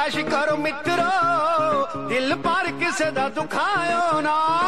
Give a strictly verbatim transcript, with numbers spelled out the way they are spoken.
ਐਸ਼ ਕਰੋ ਮਿੱਤਰੋ, ਦਿਲ ਪਰ ਕਿਸੇ ਦਾ ਦੁਖਾਇਓ ਨਾ।